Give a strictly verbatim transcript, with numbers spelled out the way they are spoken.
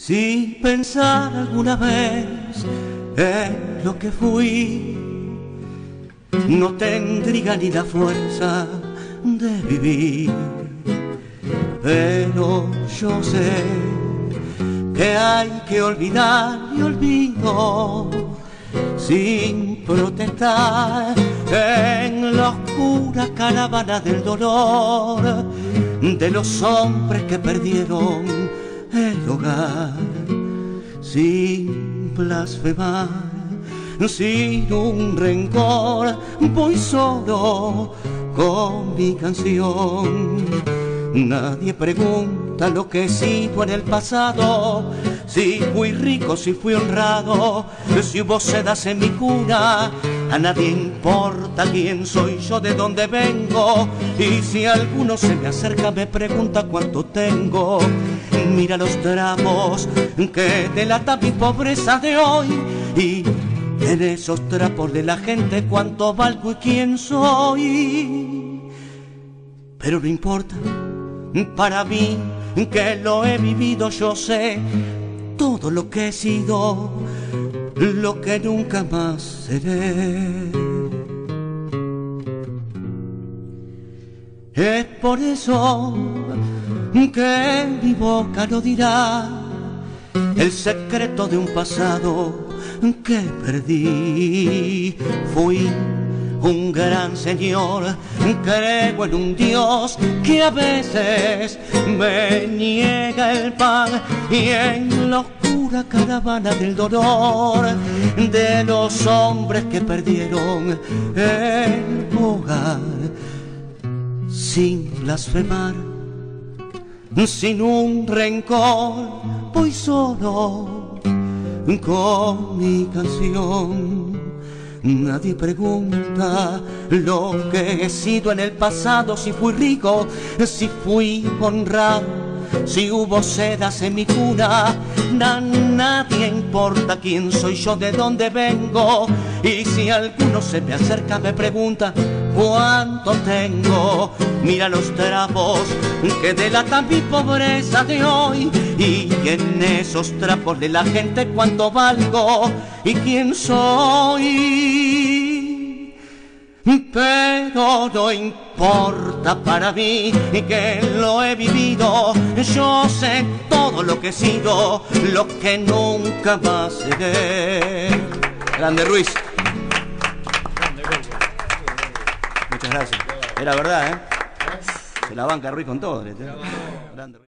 Si pensar alguna vez en lo que fui, no tendría ni la fuerza de vivir. Pero yo sé que hay que olvidar y olvido sin protestar en la oscura caravana del dolor de los hombres que perdieron el hogar, sin blasfemar, sin un rencor, voy solo con mi canción. Nadie pregunta lo que he sido en el pasado, si fui rico, si fui honrado, si hubo sedas en mi cuna. A nadie importa quién soy yo, de dónde vengo, y si alguno se me acerca me pregunta cuánto tengo. Mira los trapos que delata mi pobreza de hoy, y en esos trapos de la gente cuánto valgo y quién soy. Pero no importa, para mí que lo he vivido, yo sé todo lo que he sido, lo que nunca más seré. Es por eso que mi boca no dirá el secreto de un pasado que perdí. Fui un gran señor, creo en un Dios que a veces me niega el pan, y en la oscura caravana del dolor de los hombres que perdieron el hogar, sin blasfemar, sin un rencor, voy solo con mi canción. Nadie pregunta lo que he sido en el pasado, si fui rico, si fui honrado, si hubo sedas en mi cuna. A nadie importa quién soy yo, de dónde vengo, y si alguno se me acerca me pregunta cuánto tengo. Mira los trapos que delatan mi pobreza de hoy, y en esos trapos de la gente cuánto valgo y quién soy. Pero no importa para mí que lo he vivido, yo sé todo lo que he sido, lo que nunca más seré. Grande Ruiz. Muchas gracias. Era verdad, ¿eh? Se la banca Ruiz con todo. Grande Ruiz.